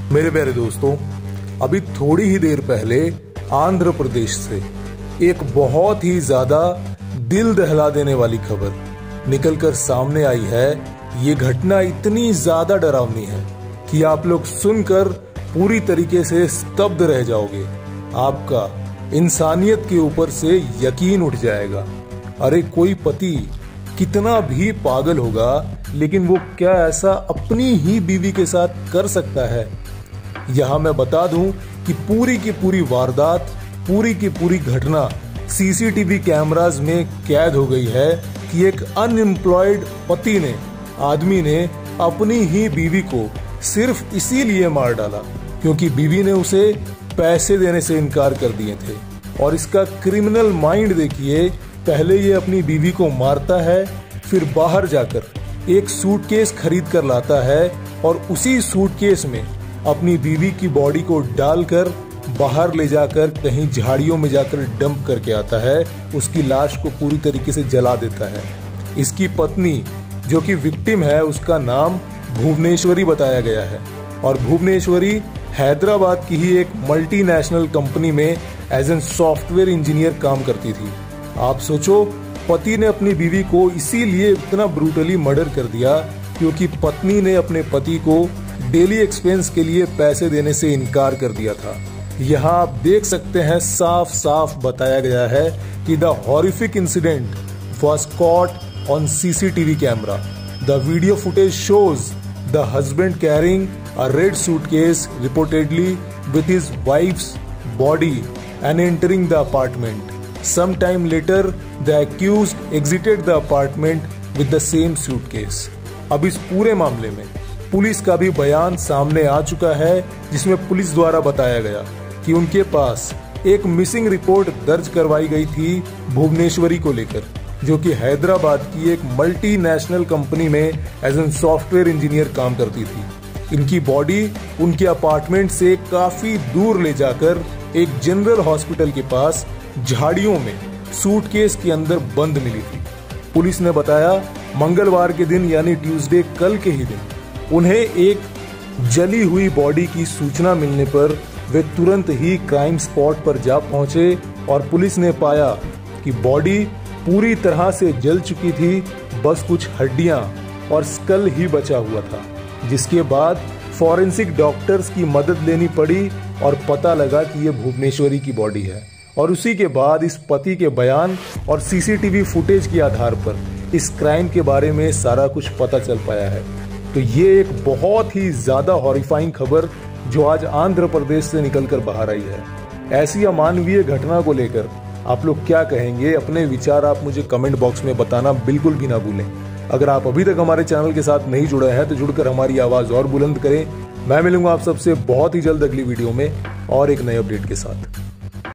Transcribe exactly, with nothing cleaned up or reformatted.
मेरे प्यारे दोस्तों, अभी थोड़ी ही देर पहले आंध्र प्रदेश से एक बहुत ही ज्यादा दिल दहला देने वाली खबर निकलकर सामने आई है। ये घटना इतनी ज्यादा डरावनी है कि आप लोग सुनकर पूरी तरीके से स्तब्ध रह जाओगे। आपका इंसानियत के ऊपर से यकीन उठ जाएगा। अरे कोई पति कितना भी पागल होगा, लेकिन वो क्या ऐसा अपनी ही बीवी के साथ कर सकता है? यहाँ मैं बता दूं कि पूरी की पूरी वारदात, पूरी की पूरी घटना सीसीटीवी कैमरास में कैद हो गई है कि एक अनएम्प्लॉयड पति ने, आदमी ने अपनी ही बीवी को सिर्फ इसीलिए मार डाला क्योंकि बीवी ने उसे पैसे देने से इनकार कर दिए थे। और इसका क्रिमिनल माइंड देखिए, पहले ये अपनी बीवी को मारता है, फिर बाहर जाकर एक सूटकेस खरीद कर लाता है और उसी सूटकेस में अपनी बीवी की बॉडी को डालकर बाहर ले जाकर कहीं झाड़ियों में जाकर डंप करके आता है। उसकी लाश को पूरी तरीके से जला देता है। इसकी पत्नी जो कि विक्टिम है, उसका नाम भुवनेश्वरी बताया गया है और भुवनेश्वरी हैदराबाद की ही एक मल्टीनेशनल कंपनी में एज एन सॉफ्टवेयर इंजीनियर काम करती थी। आप सोचो, पति ने अपनी बीवी को इसीलिए इतना ब्रूटली मर्डर कर दिया क्योंकि पत्नी ने अपने पति को डेली एक्सपेंस के लिए पैसे देने से इनकार कर दिया था। यहाँ आप देख सकते हैं, साफ साफ बताया गया है कि the horrific incident was caught on CCTV camera. The video footage shows the husband carrying a red suitcase reportedly with his wife's body and entering the apartment. Some time later, the accused exited the apartment with the same suitcase. अब इस पूरे मामले में police का भी बयान सामने आ चुका है, जिसमें पुलिस द्वारा बताया गया कि उनके पास एक मिसिंग रिपोर्ट दर्ज करवाई गई थी भुवनेश्वरी को लेकर, जो कि हैदराबाद की एक मल्टीनेशनल कंपनी में एज एन सॉफ्टवेयर इंजीनियर काम करती थी। इनकी बॉडी उनके अपार्टमेंट से काफी दूर ले जाकर एक जनरल हॉस्पिटल के पास झाड़ियों में सूटकेस के अंदर बंद मिली थी। पुलिस ने बताया मंगलवार के दिन यानी ट्यूसडे, कल के ही दिन, उन्हें एक जली हुई बॉडी की सूचना मिलने पर वे तुरंत ही क्राइम स्पॉट पर जा पहुंचे और पुलिस ने पाया कि बॉडी पूरी तरह से जल चुकी थी, बस कुछ हड्डियां और स्कल ही बचा हुआ था। जिसके बाद फॉरेंसिक डॉक्टर्स की मदद लेनी पड़ी और पता लगा कि यह भुवनेश्वरी की बॉडी है। और उसी के बाद इस पति के बयान और सीसीटीवी फुटेज के आधार पर इस क्राइम के बारे में सारा कुछ पता चल पाया है। तो ये एक बहुत ही ज्यादा हॉरिफाइंग खबर जो आज आंध्र प्रदेश से निकलकर बाहर आई है। ऐसी अमानवीय घटना को लेकर आप लोग क्या कहेंगे? अपने विचार आप मुझे कमेंट बॉक्स में बताना बिल्कुल भी ना भूलें। अगर आप अभी तक हमारे चैनल के साथ नहीं जुड़े हैं तो जुड़कर हमारी आवाज और बुलंद करें। मैं मिलूंगा आप सबसे बहुत ही जल्द अगली वीडियो में और एक नए अपडेट के साथ।